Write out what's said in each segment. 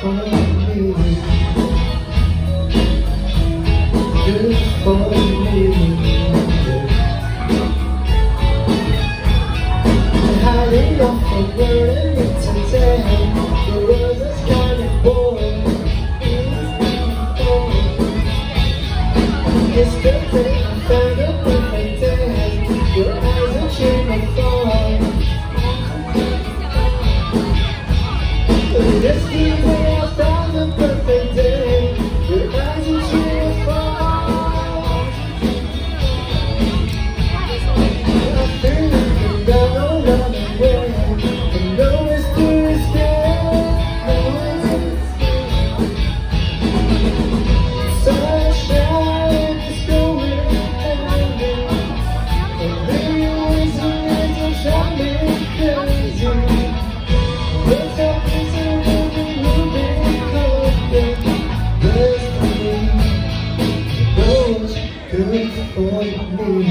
Hiding off the word and it's today. The world is kind of boring. It's the day I found a perfect day. Your eyes are shaping fall. It's the day I found the perfect day. Your eyes are shaping fall. I feel looking down on another way. And no it's Tuesday. Sunshine is going down. And baby, always a little shining crazy. There's always a little moving closer. There's nothing that goes good for me.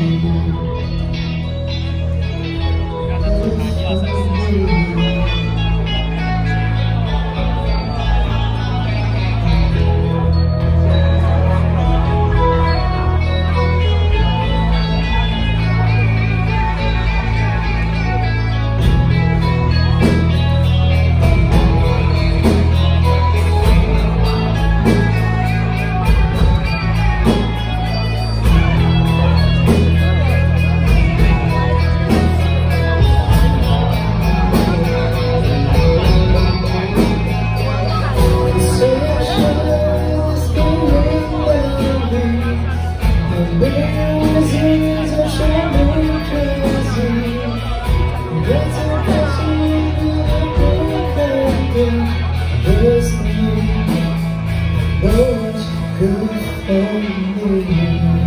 Good for me.